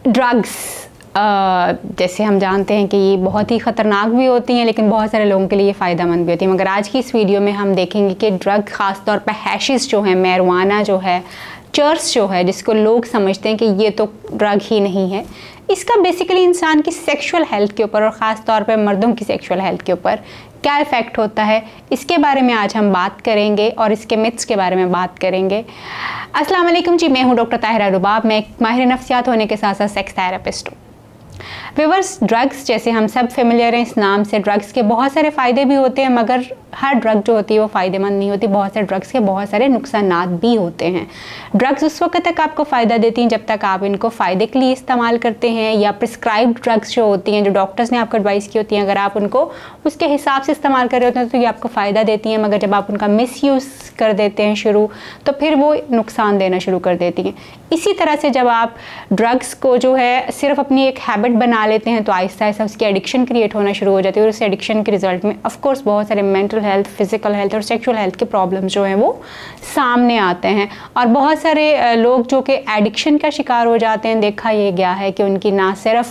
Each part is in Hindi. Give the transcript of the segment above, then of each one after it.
ड्रग्स जैसे हम जानते हैं कि ये बहुत ही ख़तरनाक भी होती हैं, लेकिन बहुत सारे लोगों के लिए फ़ायदेमंद भी होती हैं। मगर आज की इस वीडियो में हम देखेंगे कि ड्रग ख़ास तौर पर हैशिश जो है, मैरिजुआना जो है, चर्स जो है, जिसको लोग समझते हैं कि ये तो ड्रग ही नहीं है, इसका बेसिकली इंसान की सेक्सुअल हेल्थ के ऊपर और ख़ास तौर पर मर्दों की सेक्सुअल हेल्थ के ऊपर क्या इफ़ेक्ट होता है, इसके बारे में आज हम बात करेंगे और इसके मिथ्स के बारे में बात करेंगे। अस्सलाम वालेकुम जी, मैं हूँ डॉक्टर ताहिरा रुबाब। मैं एक माहिर नफ्सियात होने के साथ साथ सेक्स थेरेपिस्ट हूँ। व्यूअर्स, ड्रग्स जैसे हम सब फेमिलियर हैं इस नाम से, ड्रग्स के बहुत सारे फ़ायदे भी होते हैं, मगर हर ड्रग जो होती है वो फ़ायदेमंद नहीं होती। बहुत सारे ड्रग्स के बहुत सारे नुकसानात भी होते हैं। ड्रग्स उस वक्त तक आपको फ़ायदा देती हैं जब तक आप इनको फ़ायदे के लिए इस्तेमाल करते हैं, या प्रिस्क्राइब्ड ड्रग्स जो होती हैं, जो डॉक्टर्स ने आपको एडवाइस की होती हैं, अगर आप उनको उसके हिसाब से इस्तेमाल कर रहे होते हैं तो ये आपको फ़ायदा देती हैं। मगर जब आप उनका मिसयूज़ कर देते हैं शुरू, तो फिर वो नुकसान देना शुरू कर देती हैं। इसी तरह से जब आप ड्रग्स को जो है सिर्फ अपनी एक हैबिट बना लेते हैं तो आहिस्ता आहिस्ता उसकी एडिक्शन क्रिएट होना शुरू हो जाती है, और उस एडिक्शन के रिजल्ट में ऑफ कोर्स बहुत सारे मेंटल हेल्थ, फिजिकल हेल्थ और सेक्सुअल हेल्थ के प्रॉब्लम्स जो हैं वो सामने आते हैं। और बहुत सारे लोग जो कि एडिक्शन का शिकार हो जाते हैं, देखा ये गया है कि उनकी ना सिर्फ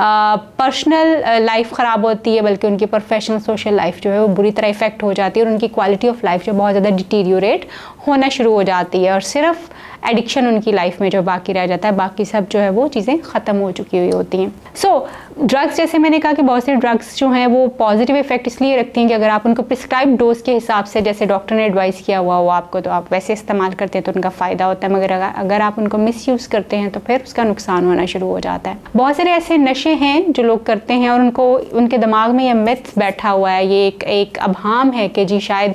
पर्सनल लाइफ ख़राब होती है, बल्कि उनकी प्रोफेशनल सोशल लाइफ जो है वो बुरी तरह इफेक्ट हो जाती है, और उनकी क्वालिटी ऑफ लाइफ जो बहुत ज़्यादा डिटीरियोरेट होना शुरू हो जाती है, और सिर्फ एडिक्शन उनकी लाइफ में जो बाकी रह जाता है, बाकी सब जो है वो चीज़ें ख़त्म हो चुकी हुई होती हैं। सो ड्रग्स, जैसे मैंने कहा कि बहुत से ड्रग्स जो हैं वो पॉजिटिव इफेक्ट इसलिए रखती हैं कि अगर आप उनको प्रिस्क्राइब डोज के हिसाब से, जैसे डॉक्टर ने एडवाइस किया हुआ हो आपको, तो आप वैसे इस्तेमाल करते हैं तो उनका फ़ायदा होता है। मगर अगर आप उनको मिसयूज़ करते हैं तो फिर उसका नुकसान होना शुरू हो जाता है। बहुत सारे ऐसे नशे हैं जो लोग करते हैं और उनके दिमाग में ये मिथ बैठा हुआ है, ये एक अभाम है कि जी शायद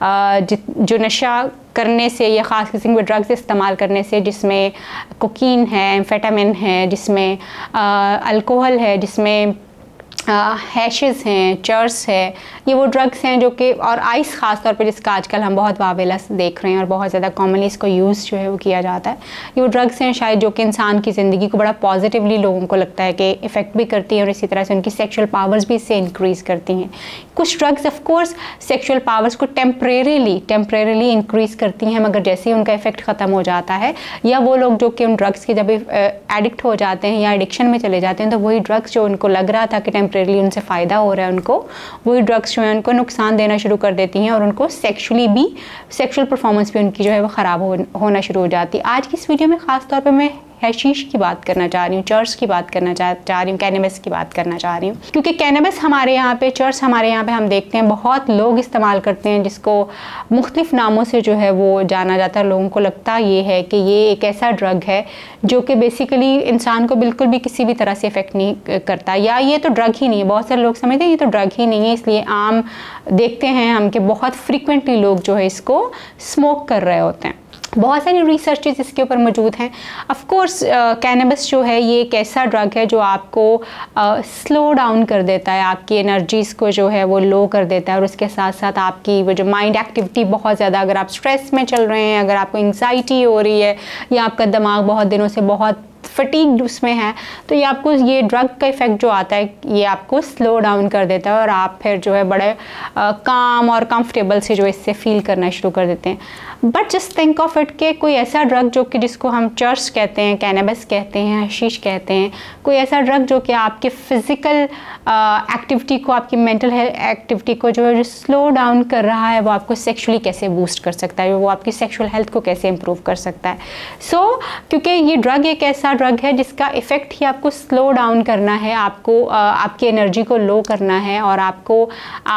जो नशा करने से या ख़ास किस्म के ड्रग्स इस्तेमाल करने से, जिसमें कोकीन है, एम्फेटामिन है, जिसमें अल्कोहल है, जिसमें हैशेस हैं, चर्स है, ये वो ड्रग्स हैं जो कि, और आइस ख़ास तौर पे जिसका आजकल हम बहुत वावेला देख रहे हैं और बहुत ज़्यादा कॉमनली इसको यूज़ जो है वो किया जाता है, ये वो ड्रग्स हैं शायद जो कि इंसान की ज़िंदगी को बड़ा पॉजिटिवली लोगों को लगता है कि इफ़ेक्ट भी करती हैं, और इसी तरह से उनकी सेक्शुअल पावर्स भी इससे इंक्रीज़ करती हैं। कुछ drugs of course sexual powers को टेम्परेरीली इंक्रीज़ करती हैं, मगर जैसे ही उनका इफेक्ट ख़त्म हो जाता है, या वो लोग जो कि उन ड्रग्स के जब एडिक्ट हो जाते हैं या एडिक्शन में चले जाते हैं, तो वही ड्रग्स जो उनको लग रहा था कि टेम्परेरीली उनसे फ़ायदा हो रहा है, उनको वही ड्रग्स जो है उनको नुकसान देना शुरू कर देती हैं, और उनको सेक्शुअल परफॉर्मेंस भी उनकी जो है वो ख़राब होना शुरू हो जाती है। आज की इस वीडियो में ख़ास तौर पे मैं हैशीश की बात करना चाह रही हूँ, चर्स की बात करना चाह रही हूँ, कैनबिस की बात करना चाह रही हूँ, क्योंकि कैनबिस हमारे यहाँ पे, चर्स हमारे यहाँ पे हम देखते हैं बहुत लोग इस्तेमाल करते हैं, जिसको मुख्तलिफ नामों से जो है वो जाना जाता है। लोगों को लगता ये है कि ये एक ऐसा ड्रग है जो कि बेसिकली इंसान को बिल्कुल भी किसी भी तरह से इफेक्ट नहीं करता, या ये तो ड्रग ही नहीं है। बहुत सारे लोग समझते हैं ये तो ड्रग ही नहीं है, इसलिए आम देखते हैं हम कि बहुत फ्रिक्वेंटली लोग जो है इसको स्मोक कर रहे होते हैं। बहुत सारी रिसर्चेस इसके ऊपर मौजूद हैं। ऑफ कोर्स कैनबिस जो है ये एक ऐसा ड्रग है जो आपको स्लो डाउन कर देता है, आपकी एनर्जीज़ को जो है वो लो कर देता है, और उसके साथ साथ आपकी वो जो माइंड एक्टिविटी बहुत ज़्यादा, अगर आप स्ट्रेस में चल रहे हैं, अगर आपको एंग्जाइटी हो रही है, या आपका दिमाग बहुत दिनों से बहुत फटीग्ड उसमें है, तो ये आपको, ये ड्रग का इफ़ेक्ट जो आता है ये आपको स्लो डाउन कर देता है, और आप फिर जो है बड़े काम और कंफर्टेबल से जो इससे फील करना शुरू कर देते हैं। But just think of it के कोई ऐसा ड्रग जो कि जिसको हम चर्स कहते हैं, कैनबिस कहते हैं, हशीश कहते हैं, कोई ऐसा ड्रग जो कि आपके फिज़िकल एक्टिविटी को, आपकी मेंटल एक्टिविटी को जो है स्लो डाउन कर रहा है, वो आपको सेक्सुअली कैसे बूस्ट कर सकता है, वो आपकी सेक्सुअल हेल्थ को कैसे इम्प्रूव कर सकता है। क्योंकि ये ड्रग एक ऐसा ड्रग है जिसका इफ़ेक्ट ही आपको स्लो डाउन करना है, आपको आपकी एनर्जी को लो करना है, और आपको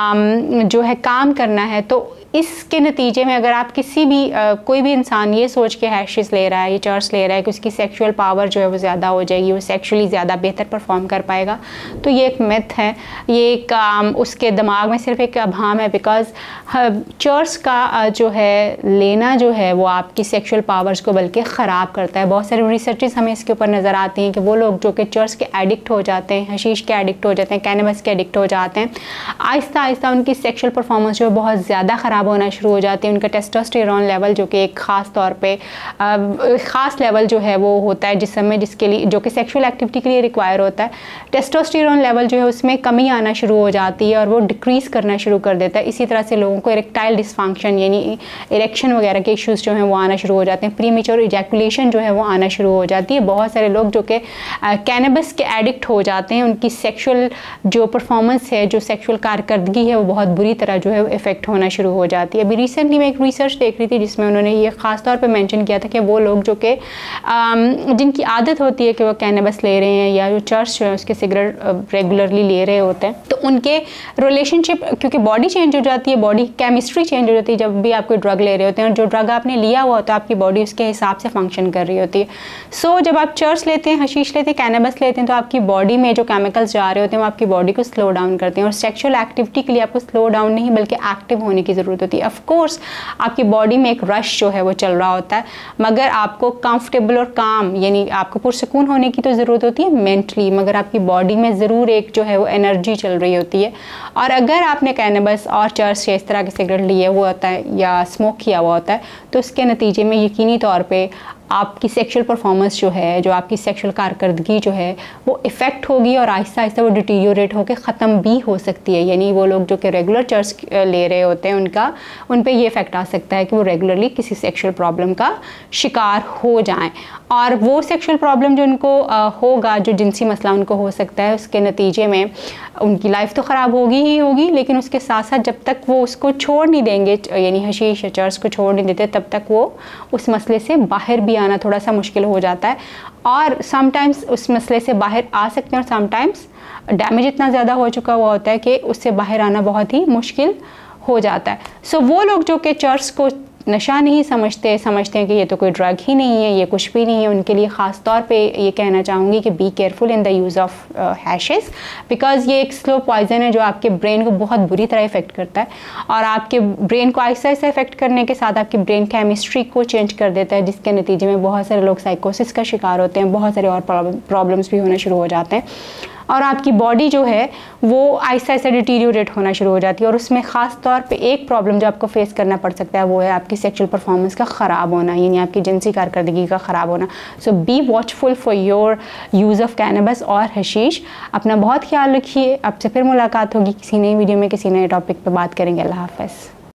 जो है काम करना है। तो इसके नतीजे में अगर आप किसी भी कोई भी इंसान ये सोच के हैशिश ले रहा है, ये चर्स ले रहा है कि उसकी सेक्सुअल पावर जो है वो ज़्यादा हो जाएगी, वो सेक्सुअली ज़्यादा बेहतर परफॉर्म कर पाएगा, तो ये एक मिथ है, ये एक उसके दिमाग में सिर्फ एक अभाम है। बिकॉज चर्स का जो है लेना जो है वो आपकी सेक्सुअल पावर्स को बल्कि ख़राब करता है। बहुत सारी रिसर्चेस हमें इसके ऊपर नज़र आती हैं कि वो लोग जो कि चर्स के एडिक्ट हो जाते हैं, हशीश के एडिक्ट हो जाते हैं, कैनबिस के एडिक्ट हो जाते हैं, आहिस्ता आहिस्ता उनकी सेक्सुअल परफॉर्मेंस जो है बहुत ज़्यादा ख़राब ख़राब होना शुरू हो जाती है, उनका टेस्टोस्टेरोन लेवल जो कि एक ख़ास तौर पे ख़ास लेवल जो है वो होता है जिस समय जिसके लिए जो कि सेक्सुअल एक्टिविटी के लिए रिक्वायर होता है, टेस्टोस्टेरोन लेवल जो है उसमें कमी आना शुरू हो जाती है और वो डिक्रीज़ करना शुरू कर देता है। इसी तरह से लोगों को इरेक्टाइल डिसफंक्शन यानी इरेक्शन वगैरह के इश्यूज़ जो हैं वो आना शुरू हो जाते हैं, प्रीमेच्योर इजैकुलेशन जो है वो आना शुरू हो जाती है। बहुत सारे लोग जो कि कैनबिस के एडिक्ट हो जाते हैं, उनकी सेक्सुअल जो परफॉर्मेंस है, जो सेक्सुअल कारकर्दगी है वो बहुत बुरी तरह जो है इफ़ेक्ट होना शुरू हो जाती है। अभी रिसेंटली मैं एक रिसर्च देख रही थी जिसमें उन्होंने ये ख़ास तौर पे मेंशन किया था कि वो लोग जो कि जिनकी आदत होती है कि वो कैनबिस ले रहे हैं या जो चर्च जो है उसके सिगरेट रेगुलरली ले रहे होते हैं, तो उनके रिलेशनशिप, क्योंकि बॉडी चेंज हो जाती है, बॉडी केमिस्ट्री चेंज हो जाती है जब भी आप कोई ड्रग ले रहे होते हैं, और जो ड्रग आपने लिया हुआ होता है आपकी बॉडी उसके हिसाब से फंक्शन कर रही होती है। सो जब आप चर्च लेते हैं, हशीश लेते हैं, कैनबिस लेते हैं, तो आपकी बॉडी में जो केमिकल्स जा रहे होते हैं वो आपकी बॉडी को स्लो डाउन करते हैं। और सेक्सुअल एक्टिविटी के लिए आपको स्लो डाउन नहीं बल्कि एक्टिव होने की ज़रूरत होती है। ऑफ कोर्स आपकी बॉडी में एक रश जो है वो चल रहा होता है, मगर आपको कंफर्टेबल और काम यानी आपको पुरसकून होने की तो ज़रूरत होती है मेंटली, मगर आपकी बॉडी में ज़रूर एक जो है वो एनर्जी चल रही होती है। और अगर आपने कैनबिस और चर्च या इस तरह के सिगरेट लिए हुआ होता है या स्मोक किया हुआ होता है तो उसके नतीजे में यकीनी तौर पे आपकी सेक्सुअल परफॉर्मेंस जो है, जो आपकी सेक्सुअल कारकर्दगी जो है वो इफ़ेक्ट होगी और आहिस्ता आहिस्ता वो डिटीरियोरेट होकर ख़त्म भी हो सकती है। यानी वो लोग जो कि रेगुलर चर्च ले रहे होते हैं उन पे ये इफ़ेक्ट आ सकता है कि वो रेगुलरली किसी सेक्सुअल प्रॉब्लम का शिकार हो जाएं, और वो सेक्सुअल प्रॉब्लम जो उनको होगा, जो जिनसी मसला उनको हो सकता है, उसके नतीजे में उनकी लाइफ तो ख़राब होगी ही होगी, लेकिन उसके साथ साथ जब तक वो उसको छोड़ नहीं देंगे, यानी हशीश या चर्च को छोड़ नहीं देते, तब तक वो उस मसले से बाहर भी आना थोड़ा सा मुश्किल हो जाता है। और समटाइम्स उस मसले से बाहर आ सकते हैं और समटाइम्स डैमेज इतना ज़्यादा हो चुका हुआ होता है कि उससे बाहर आना बहुत ही मुश्किल हो जाता है। सो वो लोग जो कि चर्च को नशा नहीं समझते हैं कि ये तो कोई ड्रग ही नहीं है, ये कुछ भी नहीं है, उनके लिए ख़ास तौर पे ये कहना चाहूँगी कि be careful in the use of hashes, because ये एक स्लो पॉइजन है जो आपके ब्रेन को बहुत बुरी तरह इफ़ेक्ट करता है और आपके ब्रेन को आहिस्ता आहिस्ता इफ़ेक्ट करने के साथ आपकी ब्रेन केमिस्ट्री को चेंज कर देता है, जिसके नतीजे में बहुत सारे लोग साइकोसिस का शिकार होते हैं, बहुत सारे और प्रॉब्लम्स भी होना शुरू हो जाते हैं और आपकी बॉडी जो है वो आहिस्ता आहिस्ता डिटीरियोरेट होना शुरू हो जाती है। और उसमें ख़ास तौर पे एक प्रॉब्लम जो आपको फेस करना पड़ सकता है वो है आपकी सेक्सुअल परफॉर्मेंस का ख़राब होना, यानी आपकी जिनसी कारकर्दगी का ख़राब होना। So be watchful for your use of cannabis और हशीश। अपना बहुत ख्याल रखिए। आपसे फिर मुलाकात होगी किसी नई वीडियो में, किसी नए टॉपिक पर बात करेंगे। अल्लाह हाफ़िज़।